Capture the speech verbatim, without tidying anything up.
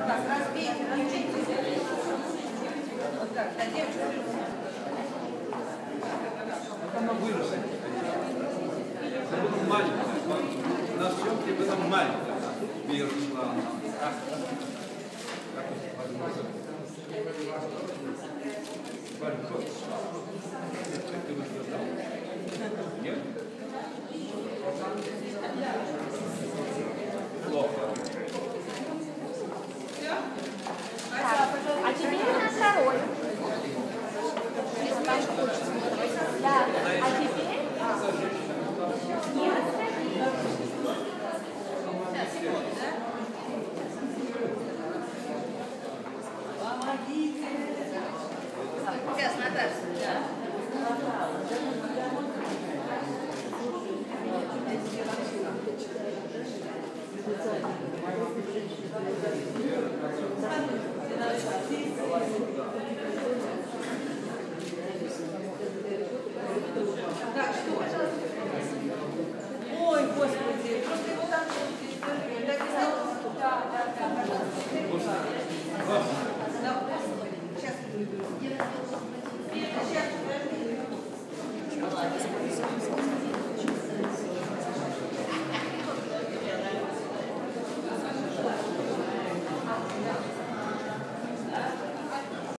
Так, разбейте, разбейте. Вот так, на девочку. Она выросла. Она была маленькая. На съемке была маленькая. Выросла. Нет?